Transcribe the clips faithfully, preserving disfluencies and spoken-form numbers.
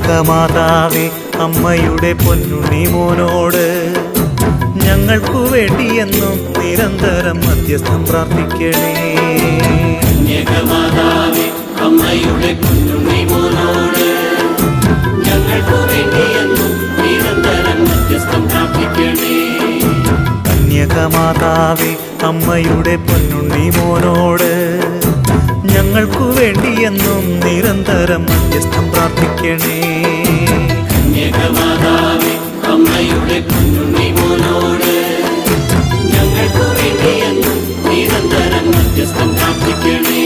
കന്യകമാതാവേ അമ്മയുടെ പൊന്നുണ്ണി മോനോട് ഞങ്ങൾക്കു വേണ്ടിയെന്നും നിരന്തരം മധ്യസ്ഥം പ്രാർത്ഥിക്കണേ. കന്യകമാതാവേ അമ്മയുടെ പൊന്നുണ്ണി മോനോട് ഞങ്ങൾക്കു വേണ്ടിയെന്നും നിരന്തരം മധ്യസ്ഥം പ്രാർത്ഥിക്കണേ. കന്യകമാതാവേ അമ്മയുടെ പൊന്നുണ്ണി മോനോട് ഞങ്ങൾക്കു വേണ്ടിയെന്നും നിരന്തരം മധ്യസ്ഥം പ്രാർത്ഥിക്കണേ. കന്യകമാതാവേ അമ്മയുടെ പൊന്നുണ്ണി മോനോട് ഞങ്ങൾക്കു വേണ്ടിയെന്നും നിരന്തരം മധ്യസ്ഥം പ്രാർത്ഥിക്കണേ.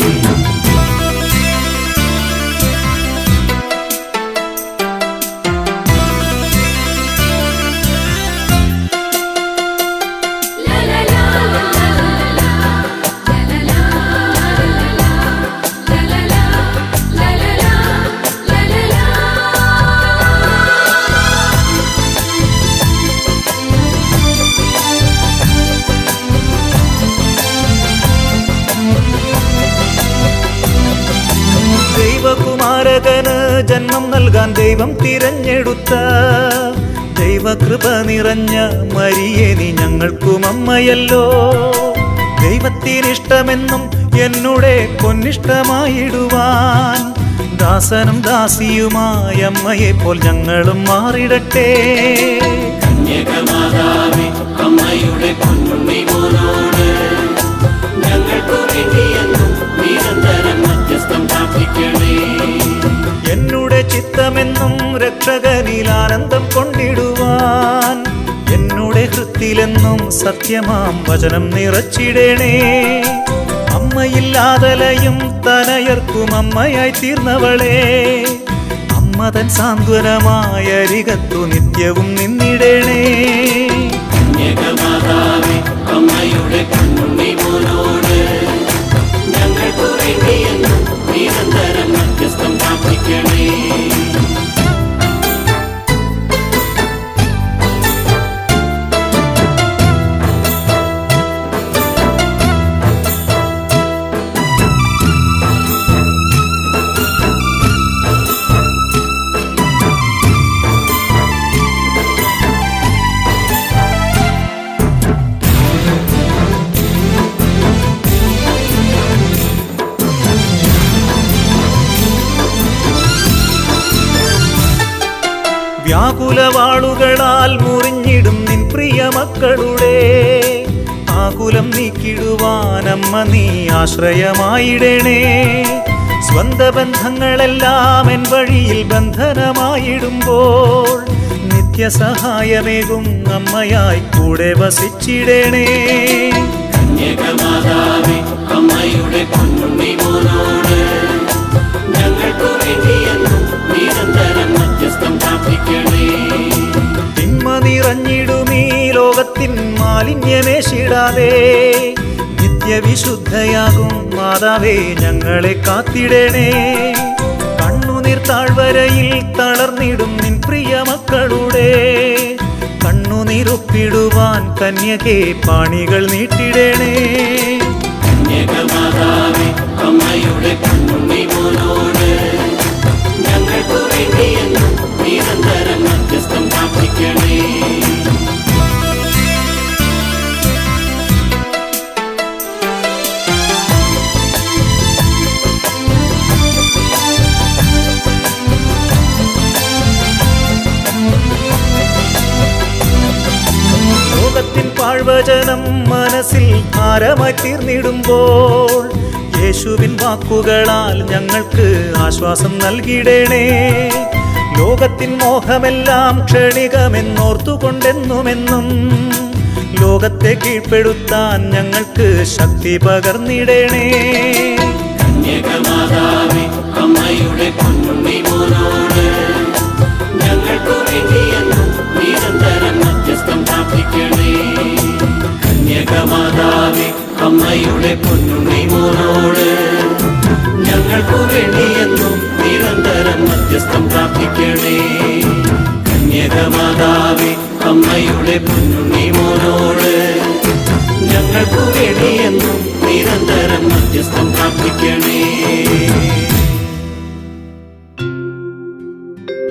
ദൈവകുമാരകന് ജന്മം നൽകാൻ ദൈവം തിരഞ്ഞെടുത്ത ദൈവകൃപ നിറഞ്ഞ മരിയേ നീ ഞങ്ങൾക്കും അമ്മയല്ലോ. ദൈവത്തിനിഷ്ടമെന്നും എന്നുടെ പൊന്നിഷ്ടമായിടുവാൻ ദാസനും ദാസിയുമായ അമ്മയെപ്പോൾ ഞങ്ങളും മാറിടട്ടെ. കന്യകമാതാവേ അമ്മയുടെ പൊന്നുണ്ണി മോനോട് ഞങ്ങൾക്കു വേണ്ടിയെന്നും നിരന്തരം മധ്യസ്ഥം പ്രാർത്ഥിക്കണേ. എന്നുടെ ചിത്തമെന്നും രക്ഷകനിൽ ആനന്ദം കൊണ്ടിടുവാൻ എന്നുടെ ഹൃത്തിലെന്നും സത്യമാം വചനം നിറച്ചിടണേ. അമ്മയില്ലാതലയും തനയർക്കും അമ്മയായി തീർന്നവളെ അമ്മതൻ സാന്ത്വനമായ അരികത്തു നിത്യവും നിന്നിടണേ. കന്യകമാതാവേ അമ്മയുടെ പൊന്നുണ്ണി മോനോട് ഞങ്ങൾക്കു വേണ്ടിയെന്നും നിരന്തരം മധ്യസ്ഥം പ്രാർത്ഥിക്കണേ. വ്യാകുലവാളുകളാൽ മുറിഞ്ഞിടും നിൻ പ്രിയ മക്കളുടെ ആകുലം നീക്കിടുവാൻ അമ്മ നീ ആശ്രയമായിടണേ. സ്വന്ത ബന്ധങ്ങളെല്ലാം എൻ വഴിയിൽ ബന്ധനമായിടുമ്പോൾ നിത്യസഹായമേകും അമ്മയായി കൂടെ വസിച്ചിടണേ. കന്യകമാതാവേ അമ്മയുടെ പൊന്നുണ്ണി മോനോട് ഞങ്ങൾക്കു വേണ്ടിയെന്നും നിരന്തരം മധ്യസ്ഥം പ്രാർത്ഥിക്കണേ. തിന്മ നിറഞ്ഞിടുമീ ലോകത്തിൻ മാലിന്യമേശിടാതെ നിത്യവിശുദ്ധയാകും മാതാവേ ഞങ്ങളെ കാത്തിടണേ. കണ്ണുനീർ താഴ്വരയിൽ തളർന്നിടും നിൻ പ്രിയ മക്കളുടെ കണ്ണുനീരൊപ്പിടുവാൻ കന്യകേ പാണികൾ നീട്ടിടണേ. കന്യകമാതാവേ അമ്മയുടെ പൊന്നുണ്ണി മോനോട് ഞങ്ങൾക്കു വേണ്ടിയെന്നും നിരന്തരം മധ്യസ്ഥം പ്രാർത്ഥിക്കണേ. ലോകത്തിൻ പാഴ്വചനം മനസ്സിൽ ഭാരമായി തീർന്നിടുമ്പോൾ യേശുവിൻ വാക്കുകളാൽ ഞങ്ങൾക്ക് ആശ്വാസം നൽകിടണേ. ലോകത്തിൻ മോഹമെല്ലാം ക്ഷണികമെന്നോർത്തുകൊണ്ടെന്നുമെന്നും ലോകത്തെ കീഴ്പ്പെടുത്താൻ ഞങ്ങൾക്ക് ശക്തി പകർന്നിടണേ. കന്യകമാതാവേ അമ്മയുടെ പൊന്നുണ്ണി മോനോട് ഞങ്ങൾക്കു വേണ്ടിയെന്നും നിരന്തരം മധ്യസ്ഥം പ്രാർത്ഥിക്കണേ. കന്യകമാതാവേ അമ്മയുടെ പൊന്നുണ്ണി മോനോട് ഞങ്ങൾക്കു വേണ്ടിയെന്നും നിരന്തരം മധ്യസ്ഥം പ്രാർത്ഥിക്കണേ. കന്യകമാതാവേ അമ്മയുടെ പൊന്നുണ്ണി മോനോട് ഞങ്ങൾക്കു വേണ്ടിയെന്നും നിരന്തരം മധ്യസ്ഥം പ്രാർത്ഥിക്കണേ.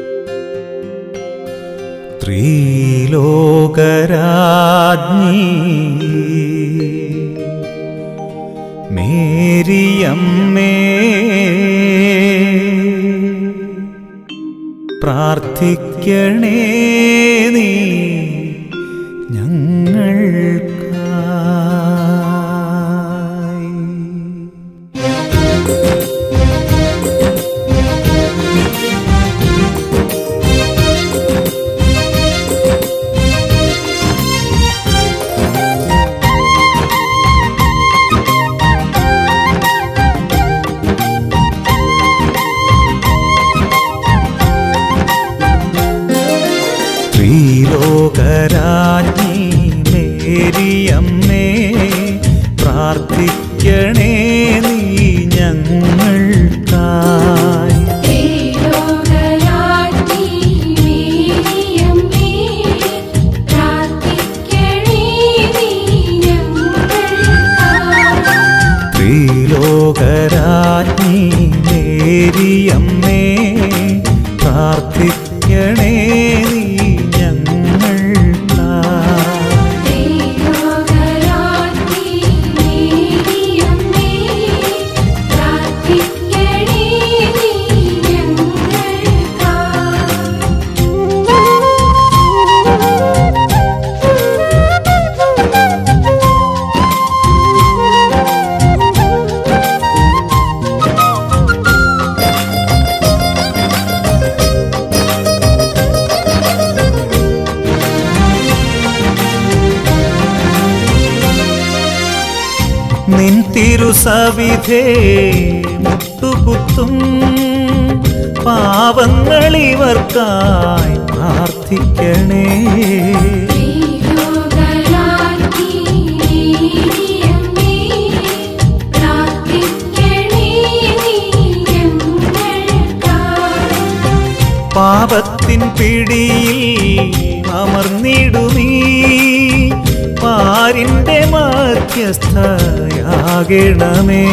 ത്രിലോകരാജ്ഞി മേരിയമ്മേ പ്രാർത്ഥിക്കണേ നീ ഞങ്ങൾക്കായി. ത്രിലോകരാജ്ഞി മേരിയമ്മേ പ്രാർത്ഥിക്കണേ നീ ഞങ്ങൾക്കായി. ത്രിലോകരാജ്ഞി മേരിയമ്മേ പ്രാർത്ഥിക്കണേ നീ ഞങ്ങൾക്കായി. ത്രിലോകരാജ്ഞി മേരിയമ്മേ പ്രാർത്ഥിക്കണേ നീ നിൻ തിരുസവിധേ മുട്ടുകുത്തും പാവങ്ങളിവർക്കായി പ്രാർത്ഥിക്കണേ. ത്രിലോകരാജ്ഞി മേരിയമ്മേ പ്രാർത്ഥിക്കണേ നീ ഞങ്ങൾക്കായി. പാപത്തിൻ പിടിയിൽ അമർന്നിടുമീ പാരിന്റെ മധ്യസ്ഥയാകണമേ.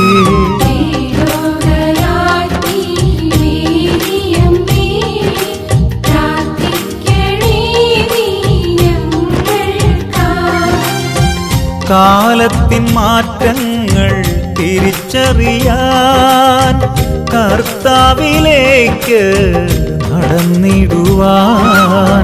ത്രിലോകരാജ്ഞി മേരിയമ്മേ പ്രാർത്ഥിക്കണേ നീ ഞങ്ങൾക്കായി. കാലത്തിൻ മാറ്റങ്ങൾ തിരിച്ചറിയാൻ കർത്താവിലേക്ക് നടന്നിടുവാൻ.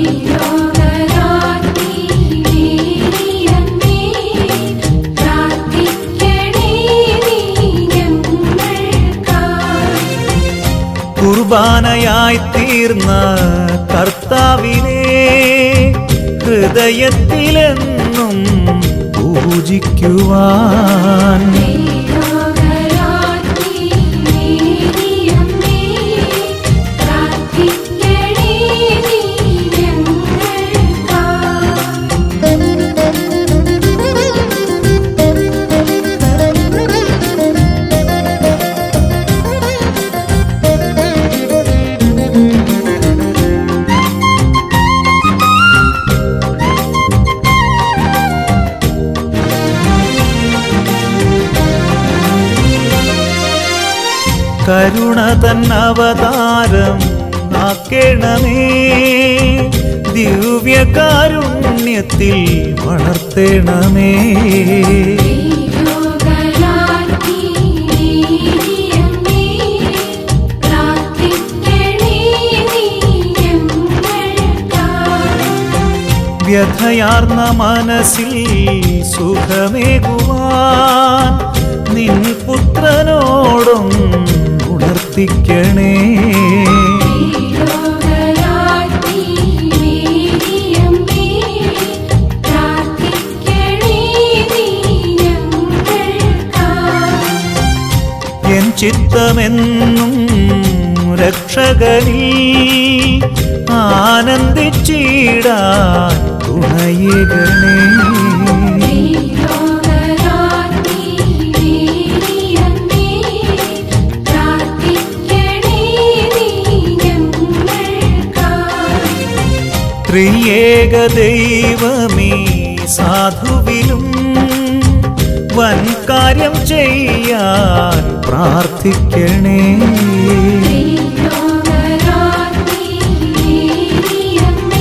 കുർബാനയായി തീർന്ന കർത്താവിനെ ഹൃദയത്തിലെന്നും പൂജിക്കുവാൻ. ത്രിലോകരാജ്ഞി മേരിയമ്മേ പ്രാർത്ഥിക്കണേ നീ കരുണ തന്നവതാരം ആക്കേണമേ. ദിവ്യകാരുണ്യത്തിൽ വളർത്തേണമേ. ത്രിലോകരാജ്ഞി മേരിയമ്മേ പ്രാർത്ഥിക്കണേ നീ ഞങ്ങൾക്കായി. വ്യഥയാർന്ന മനസ്സിൽ സുഖമേകുവാൻ നിൻ പുത്രനോടും ഉണർത്തിക്കണേ. ത്രിലോകരാജ്ഞി മേരിയമ്മേ പ്രാർത്ഥിക്കണേ നീ ഞങ്ങൾക്കായി. എൻ ചിത്തമെന്നും രക്ഷകനിൽ ആനന്ദിച്ചിടാൻ തുണയേകണേ. ത്രിലോകരാജ്ഞി മേരിയമ്മേ പ്രാർത്ഥിക്കണേ നീ ഞങ്ങൾക്കായി. ത്രിയേക ദൈവമേ സാധുവിലും വൻ കാര്യം ചെയ്യാൻ പ്രാർത്ഥിക്കണേ. ത്രിലോകരാജ്ഞി മേരിയമ്മേ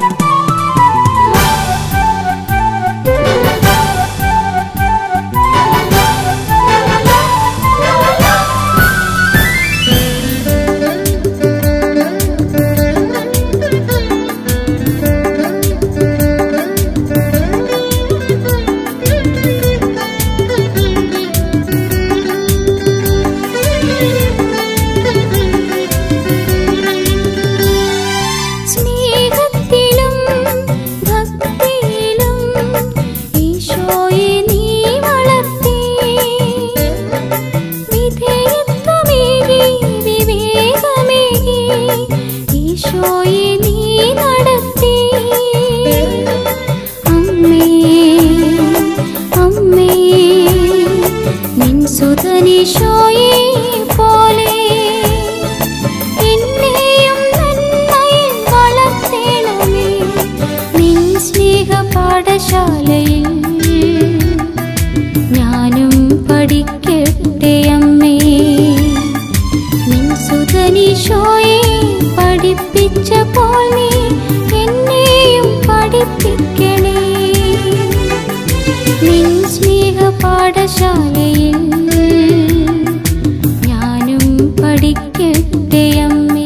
പാഠശാലയിൽ ഞാനും പഠിക്കട്ടെ അമ്മേ. നിൻ സുതനീശോയെ പഠിപ്പിച്ചപ്പോൾ നീ എന്നെയും പഠിപ്പിക്കണേ. നിൻ സ്നേഹ പാഠശാലയിൽ ഞാനും പഠിക്കട്ടെ അമ്മേ.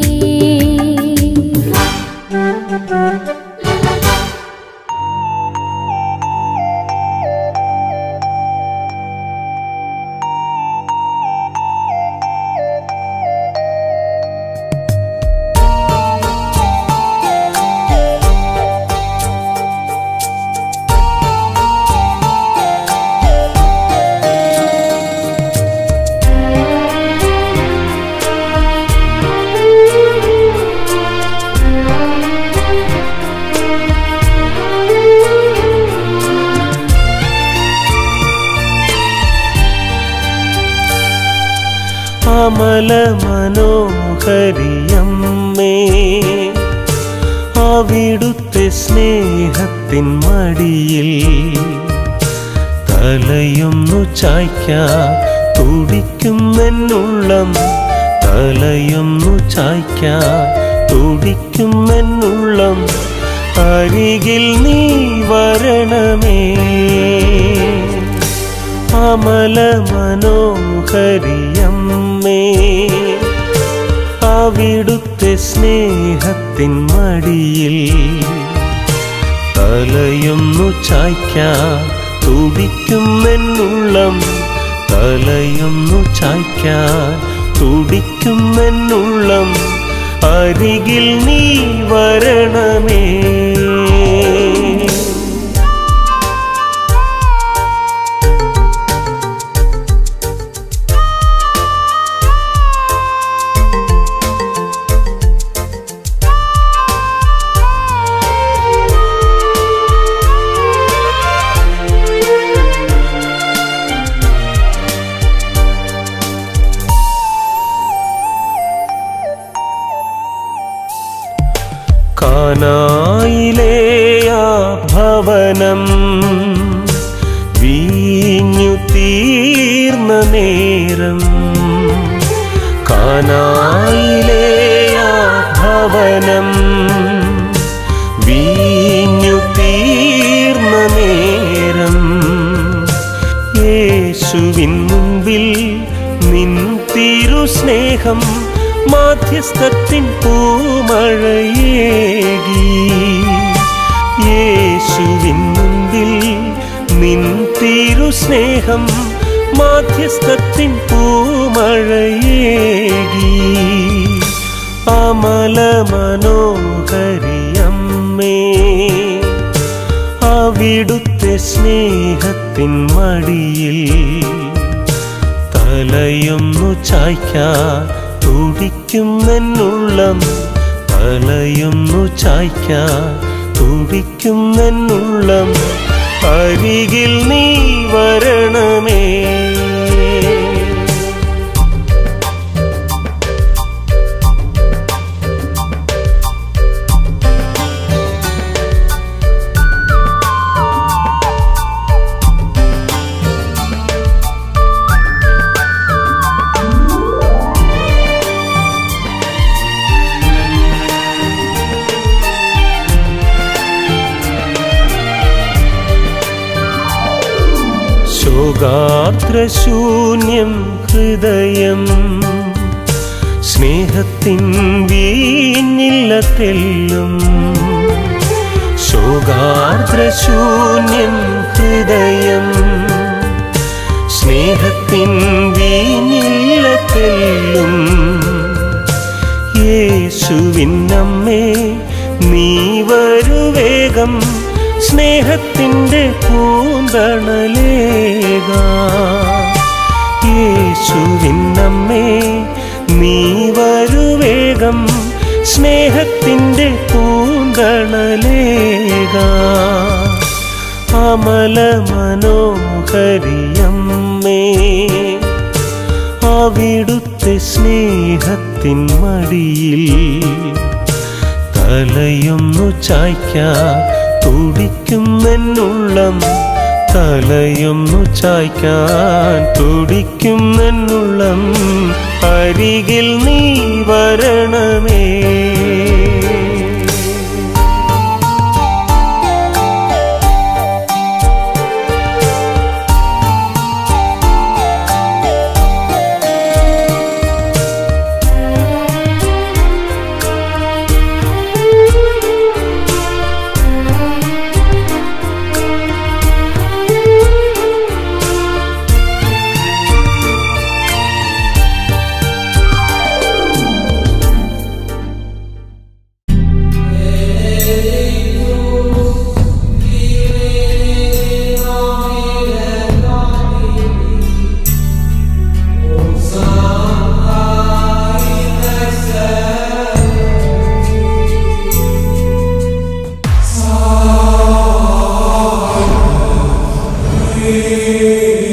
അമല മനോഹരിയമ്മേ, അവിടുത്തെ സ്നേഹത്തിൻ മടിയിൽ തലയൊന്നു ചായ്ക്കാൻ തുടിക്കുമെന്നുള്ളം, തലയൊന്നു ചായ്ക്കാൻ തുടിക്കുമെന്നുള്ളം. അരികിൽ നീ വരണമേ. അമല മനോഹരിയമ്മേ, അവിടുത്തെ സ്നേഹത്തിൻ മടിയിൽ തലയൊന്നു ചായ്ക്കാൻ തുടിക്കുമെന്നുള്ളം, തലയൊന്നു ചായ്ക്കാൻ തുടിക്കുമെന്നുള്ളം. അരികിൽ നീ വരണമേ. കാനായിലെ ആ ഭവനം വീഞ്ഞു തീർന്ന നേരം, കാനായിലെ ആ ഭവനം വീഞ്ഞു തീർന്ന നേരം, യേശുവിൻ മുൻപിൽ നിൻ തിരുസ്നേഹം മാധ്യസ്ഥത്തിൻ പൂമഴയേകി. യേശുവിൻ മുൻപിൽ നിൻ തിരുസ്നേഹം മാധ്യസ്ഥത്തിൻ പൂമഴയേകി. അമല മനോഹരിയമ്മേ, അവിടുത്തെ സ്നേഹത്തിൻ മടിയിൽ തലയൊന്നു ചായ്ക്കാൻ തുടിക്കുമെന്നുള്ളം, തലയൊന്നു ചായ്ക്കാൻ തുടിക്കുമെന്നുള്ളം. അരികിൽ നീ വരണമേ. ശോകാർദ്രശൂന്യം ഹൃദയം സ്നേഹത്തിൻ വീഞ്ഞില്ല തെല്ലും. ശോകാർദ്രശൂന്യം ഹൃദയം സ്നേഹത്തിൻ വീഞ്ഞില്ല തെല്ലും. യേശുവിനമ്മേ നീ വരുവേഗം, സ്നേഹത്തിൻ്റെ പൂന്തണലേകാൻ. യേശുവിനമ്മേ നീ വരുവേഗം, സ്നേഹത്തിൻ്റെ പൂന്തണലേകാൻ. അമല മനോഹരിയമ്മേ, അവിടുത്തെ സ്നേഹത്തിൻ മടിയിൽ തലയൊന്നു ചായ്ക്കാൻ തുടിക്കുന്നെന്നുള്ളം തലയൊന്നു ചായ്ക്കാൻ തുടിക്കുന്നെന്നുള്ളം അരികിൽ നീ വരണമേ. Amen.